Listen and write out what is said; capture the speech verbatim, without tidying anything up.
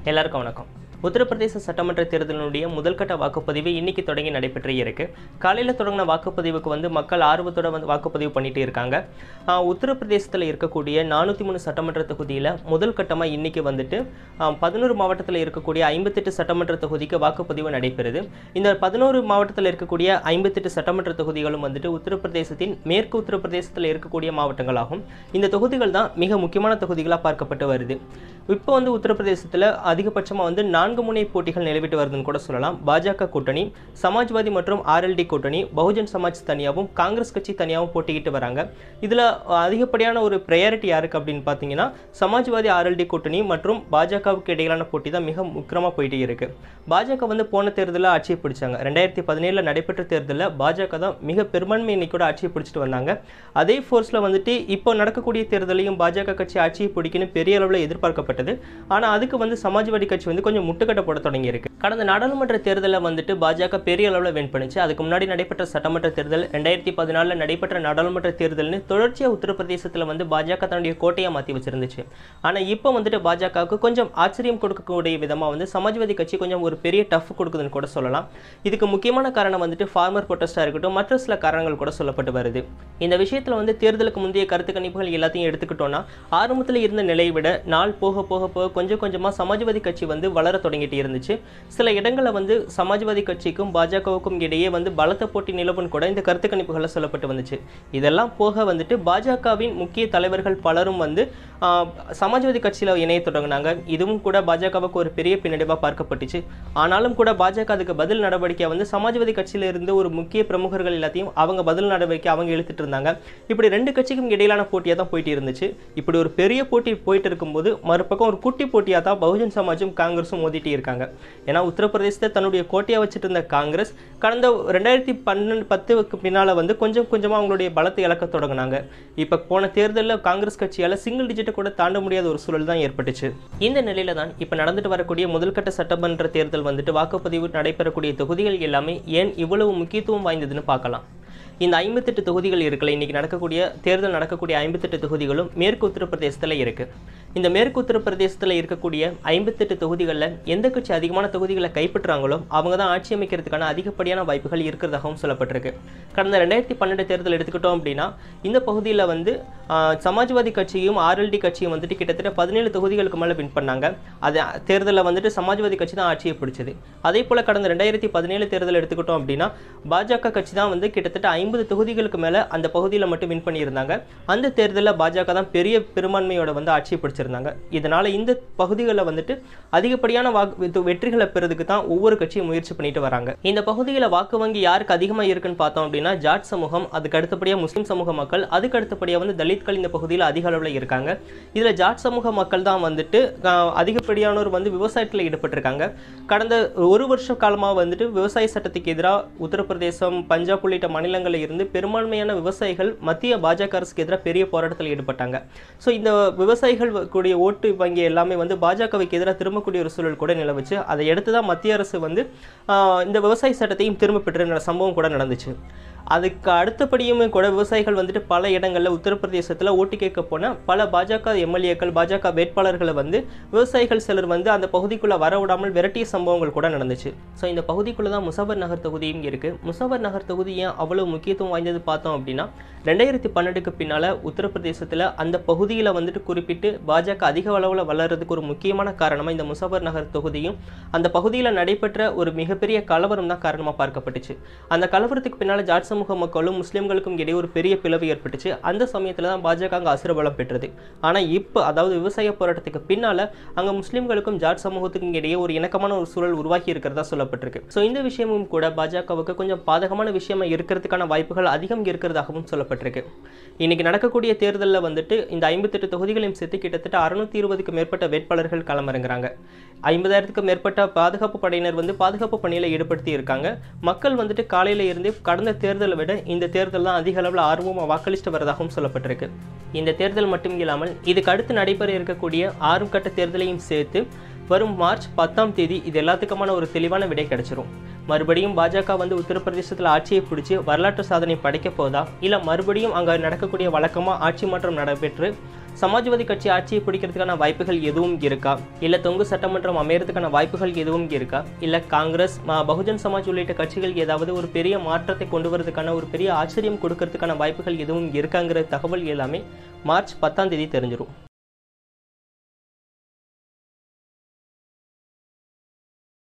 எல்லாருக்கும் வணக்கம். உத்தரப்பிரதேச சட்டமன்ற தேர்தலினுடைய முதல்கட்ட வாக்குப்பதிவு இன்னைக்கு தொடங்கி நடைபெற்று இருக்கு. காலையில் தொடங்கின வாக்குப்பதிவுக்கு வந்து மக்கள் ஆர்வத்தோட வந்து வாக்குப்பதிவு பண்ணிட்டு இருக்காங்க. உத்தரப்பிரதேசத்தில் இருக்கக்கூடிய நானூற்றி மூணு சட்டமன்ற தொகுதியில் முதல் கட்டமாக இன்னைக்கு வந்துட்டு பதினோரு மாவட்டத்தில் இருக்கக்கூடிய ஐம்பத்தெட்டு சட்டமன்ற தொகுதிக்கு வாக்குப்பதிவு நடைபெறுது. இந்த பதினோரு மாவட்டத்தில் இருக்கக்கூடிய ஐம்பத்தெட்டு சட்டமன்ற தொகுதிகளும் வந்துட்டு உத்தரப்பிரதேசத்தின் மேற்கு உத்தரப்பிரதேசத்தில் இருக்கக்கூடிய மாவட்டங்களாகும். இந்த தொகுதிகள் தான் மிக முக்கியமான தொகுதிகளாக பார்க்கப்பட்டு வருது. இப்போ வந்து உத்தரப்பிரதேசத்தில் அதிகபட்சமாக வந்து நான்கு முனை போட்டிகள் நிலவிட்டு வருதுன்னு கூட சொல்லலாம். பாஜக கூட்டணி, சமாஜ்வாதி மற்றும் ஆர்எல்டி கூட்டணி, பகுஜன் சமாஜ் தனியாகவும் காங்கிரஸ் கட்சி தனியாகவும் போட்டிக்கிட்டு வராங்க. இதில் அதிகப்படியான ஒரு ப்ரையாரிட்டி யாருக்கு அப்படின்னு பார்த்தீங்கன்னா சமாஜ்வாதி ஆர்எல்டி கூட்டணி மற்றும் பாஜகவுக்கு இடையிலான போட்டி தான் மிக முக்கியமாக போயிட்டே இருக்கு. பாஜக வந்து போன தேர்தலில் ஆட்சியை பிடிச்சாங்க. ரெண்டாயிரத்தி பதினேழில் நடைபெற்ற தேர்தலில் பாஜக தான் மிக பெரும்பான்மை இன்னைக்கூட ஆட்சியை பிடிச்சிட்டு வந்தாங்க. அதே ஃபோர்ஸில் வந்துட்டு இப்போ நடக்கக்கூடிய தேர்தலையும் பாஜக கட்சி ஆட்சியை பிடிக்கணும் பெரிய அளவில் எதிர்பார்க்கப்பட்டது. ஆனால் அதுக்கு வந்து சமாஜ்வாதி கட்சி வந்து கொஞ்சம் முட்டுக்கட்டை போட தொடங்கி இருக்கு. கடந்த நாடாளுமன்ற தேர்தலில் வந்துட்டு பாஜக பெரிய அளவில் வின் பண்ணிச்சு. அதுக்கு முன்னாடி நடைபெற்ற சட்டமன்ற தேர்தல், ரெண்டாயிரத்தி பதினாலில் நடைபெற்ற நாடாளுமன்ற தேர்தல்னு தொடர்ச்சியாக உத்தரப்பிரதேசத்தில் வந்து பாஜக தன்னுடைய கோட்டையை மாற்றி வச்சிருந்துச்சு. ஆனால் இப்போ வந்துட்டு பாஜகவுக்கு கொஞ்சம் ஆச்சரியம் கொடுக்கக்கூடிய விதமாக வந்து சமாஜ்வாதி கட்சி கொஞ்சம் ஒரு பெரிய டஃப் கொடுக்குதுன்னு கூட சொல்லலாம். இதுக்கு முக்கியமான காரணம் வந்துட்டு ஃபார்மர் ப்ரொட்டஸ்டாக இருக்கட்டும், மற்ற சில காரணங்கள் கூட சொல்லப்பட்டு வருது. இந்த விஷயத்தில் வந்து தேர்தலுக்கு முந்தைய கருத்து கணிப்புகள் எல்லாத்தையும் எடுத்துக்கிட்டோம்னா ஆரம்பத்தில் இருந்த நிலையை விட நாள் போக போக போக கொஞ்சம் கொஞ்சமாக சமாஜ்வாதி கட்சி வந்து வளர தொடங்கிட்டு இருந்துச்சு. சில இடங்களில் வந்து சமாஜ்வாதி கட்சிக்கும் பாஜகவுக்கும் இடையே வந்து பலத்த போட்டி நிலவுன்னு கூட இந்த கருத்து கணிப்புகளில் சொல்லப்பட்டு வந்துச்சு. இதெல்லாம் போக வந்துட்டு பாஜகவின் முக்கிய தலைவர்கள் பலரும் வந்து சமாஜ்வாதி கட்சியில் இணைய தொடங்கினாங்க. இதுவும் கூட பாஜகவுக்கு ஒரு பெரிய பின்னடைவாக பார்க்கப்பட்டுச்சு. ஆனாலும் கூட பாஜக அதுக்கு பதில் நடவடிக்கை வந்து சமாஜ்வாதி கட்சியில இருந்து ஒரு முக்கிய பிரமுகர்கள் எல்லாத்தையும் அவங்க பதில் நடவடிக்கை அவங்க இழுத்துட்டு இருந்தாங்க. இப்படி ரெண்டு கட்சிக்கும் இடையிலான போட்டியாக தான் போயிட்டு இருந்துச்சு. இப்படி ஒரு பெரிய போட்டி போயிட்டு இருக்கும்போது மறுபக்கம் ஒரு குட்டி போட்டியாக தான் பகுஜன் சமாஜும் காங்கிரஸும் மோதிட்டு இருக்காங்க. ஏன்னா உத்தரப்பிரதேசத்தை தன்னுடைய கோட்டையாக வச்சுட்டு இருந்த காங்கிரஸ் கடந்த ரெண்டாயிரத்தி பன்னெண்டு பத்துக்கு பின்னால் வந்து கொஞ்சம் கொஞ்சமாக அவங்களுடைய பலத்தை இழக்க தொடங்கினாங்க. இப்போ போன தேர்தலில் காங்கிரஸ் கட்சியால் சிங்கிள் டிஜிட்டை கூட தாண்ட முடியாத ஒரு சூழல் தான் ஏற்பட்டுச்சு. இந்த நிலையில தான் இப்போ நடந்துட்டு வரக்கூடிய முதல்கட்ட சட்டமன்ற தேர்தல் வந்துட்டு வாக்குப்பதிவு நடைபெறக்கூடிய தொகுதிகள் எல்லாமே ஏன் இவ்வளவு முக்கியத்துவம் வாய்ந்ததுன்னு பார்க்கலாம். இந்த ஐம்பத்தெட்டு தொகுதிகள் இருக்குல்ல, இன்னைக்கு நடக்கக்கூடிய தேர்தல் நடக்கக்கூடிய ஐம்பத்தெட்டு தொகுதிகளும் மேற்கு உத்தரப்பிரதேசத்தில் இருக்கு. இந்த மேற்கு உத்தரப்பிரதேசத்தில் இருக்கக்கூடிய ஐம்பத்தெட்டு தொகுதிகளில் எந்த கட்சி அதிகமான தொகுதிகளை கைப்பற்றுறாங்களோ அவங்க தான் ஆட்சி அமைக்கிறதுக்கான அதிகப்படியான வாய்ப்புகள் இருக்கிறதாகவும் சொல்லப்பட்டிருக்கு. கடந்த ரெண்டாயிரத்தி பன்னெண்டு தேர்தல் எடுத்துக்கிட்டோம் அப்படின்னா இந்த பகுதியில் வந்து சமாஜ்வாதி கட்சியும் ஆர்எல்டி கட்சியும் வந்துட்டு கிட்டத்தட்ட பதினேழு தொகுதிகளுக்கு மேலே வின் பண்ணாங்க. அது தேர்தலில் வந்துட்டு சமாஜ்வாதி கட்சி தான் ஆட்சியை பிடிச்சது. அதே போல் கடந்த ரெண்டாயிரத்தி பதினேழு தேர்தல் எடுத்துக்கிட்டோம் அப்படின்னா பாஜக கட்சி தான் வந்து கிட்டத்தட்ட ஐம்பது தொகுதிகளுக்கு மேலே அந்த பகுதியில் மட்டும் வின் பண்ணியிருந்தாங்க. அந்த தேர்தலில் பாஜக தான் பெரிய பெரும்பான்மையோட வந்து ஆட்சியை பிடிச்சிருந்தாங்க. இதனால இந்த பகுதிகளில் வந்துட்டு அதிகப்படியான வாக்கு வெற்றிகளை பெறதுக்கு தான் ஒவ்வொரு கட்சியும் முயற்சி பண்ணிட்டு வராங்க. இந்த பகுதியில் வாக்கு வங்கி யாருக்கு அதிகமாக இருக்குன்னு பார்த்தோம் அப்படின்னா ஜாட் சமூகம், அதுக்கு அடுத்தபடியாக முஸ்லீம் சமூக மக்கள், அதுக்கு அடுத்தபடியாக வந்து தலித்கள் இந்த பகுதியில் அதிக அளவில் இருக்காங்க. இதில் ஜாட் சமூக மக்கள் தான் வந்துட்டு அதிகப்படியானோர் வந்து விவசாயத்தில் ஈடுபட்டிருக்காங்க. கடந்த ஒரு வருஷ காலமாக வந்துட்டு விவசாய சட்டத்துக்கு எதிராக உத்தரப்பிரதேசம், பஞ்சாப் உள்ளிட்ட மாநிலங்களில் இருந்து பெரும்பான்மையான விவசாயிகள் மத்திய பாஜக அரசுக்கு எதிராக பெரிய போராட்டத்தில் ஈடுபட்டாங்க. ஸோ இந்த விவசாயிகள் கூடிய ஓட்டு வங்கி எல்லாமே வந்து பாஜகவுக்கு எதிராக திரும்பக்கூடிய ஒரு சூழல் கூட நிலவுச்சு. அதை எடுத்து தான் மத்திய அரசு வந்து இந்த விவசாய சட்டத்தையும் திரும்ப பெற்ற சம்பவம் கூட நடந்துச்சு. அதுக்கு அடுத்தபடியுமே கூட விவசாயிகள் வந்துட்டு பல இடங்களில் உத்தரப்பிரதேசத்தில் ஓட்டு கேட்க போன பல பாஜக எம்எல்ஏக்கள், பாஜக வேட்பாளர்களை வந்து விவசாயிகள் சிலர் வந்து அந்த பகுதிக்குள்ளே வர விடாமல் விரட்டிய சம்பவங்கள் கூட நடந்துச்சு. ஸோ இந்த பகுதிக்குள்ளே தான் முசாபர் நகர் தொகுதியும் இருக்குது. முசாபர் நகர் தொகுதி ஏன் அவ்வளோ முக்கியத்துவம் வாய்ந்தது பார்த்தோம் அப்படின்னா ரெண்டாயிரத்தி பன்னெண்டுக்கு பின்னால் உத்தரப்பிரதேசத்தில் அந்த பகுதியில் வந்துட்டு குறிப்பிட்டு பாஜக அதிக அளவில் வளர்றதுக்கு ஒரு முக்கியமான காரணமாக இந்த முசாபர் நகர் தொகுதியும் அந்த பகுதியில் நடைபெற்ற ஒரு மிகப்பெரிய கலவரம் தான் காரணமாக பார்க்கப்பட்டுச்சு. அந்த கலவரத்துக்கு பின்னால் ஜாட் சமூக மக்களும் முஸ்லீம்களுக்கும் இடையே ஒரு பெரிய பிளவு ஏற்பட்டுச்சு. அந்த சமயத்தில் தான் பாஜக அங்கே அசுரபலம் பெற்றது. ஆனால் இப்போ அதாவது விவசாய போராட்டத்துக்கு பின்னால் அங்கே முஸ்லீம்களுக்கும் ஜாட் சமூகத்துக்கும் இடையே ஒரு இணக்கமான ஒரு சூழல் உருவாக்கி இருக்கிறதா சொல்லப்பட்டிருக்கு. ஸோ இந்த விஷயமும் கூட பாஜகவுக்கு கொஞ்சம் பாதகமான விஷயமா இருக்கிறதுக்கான வாய்ப்புகள் அதிகம் இருக்கிறதாகவும் சொல்லப்பட்டிருக்கு. இன்னைக்கு நடக்கக்கூடிய தேர்தலில் வந்துட்டு இந்த ஐம்பத்தெட்டு தொகுதிகளையும் சேர்த்து கிட்டத்தட்ட அறுநூத்தி இருபதுக்கு மேற்பட்ட வேட்பாளர்கள் களமிறங்குறாங்க. ஐம்பதாயிரத்துக்கும் மேற்பட்ட பாதுகாப்பு படையினர் வந்து பாதுகாப்பு பணியில் ஈடுபடுத்தி இருக்காங்க. மக்கள் வந்துட்டு காலையில இருந்தே கடந்த தேர்தலை விட இந்த தேர்தல் தான் அதிக அளவில் ஆர்வமாக வாக்களிச்சுட்டு வரதாகவும் சொல்லப்பட்டிருக்கு. இந்த தேர்தல் மட்டும் இல்லாமல் இதுக்கு அடுத்து நடைபெற இருக்கக்கூடிய ஆறு கட்ட தேர்தலையும் சேர்த்து வரும் மார்ச் பத்தாம் தேதி இது எல்லாத்துக்குமான ஒரு தெளிவான விடை கிடைச்சிரும். மறுபடியும் பாஜக வந்து உத்தரப்பிரதேசத்தில் ஆட்சியை பிடிச்சி வரலாற்று சாதனை படைக்க போதா, இல்லை மறுபடியும் அங்கே நடக்கக்கூடிய வழக்கமாக ஆட்சி மாற்றம் நடைபெற்று சமாஜ்வாதி கட்சி ஆட்சியை பிடிக்கிறதுக்கான வாய்ப்புகள் எதுவும் இருக்கா, இல்லை தொங்கு சட்டமன்றம் அமையறதுக்கான வாய்ப்புகள் எதுவும் இருக்கா, இல்லை காங்கிரஸ் பகுஜன் சமாஜ் உள்ளிட்ட கட்சிகள் ஏதாவது ஒரு பெரிய மாற்றத்தை கொண்டு வரதுக்கான ஒரு பெரிய ஆச்சரியம் கொடுக்கறதுக்கான வாய்ப்புகள் எதுவும் இருக்காங்கிற தகவல் எல்லாமே மார்ச் பத்தாம் தேதி தெரிஞ்சிடும்.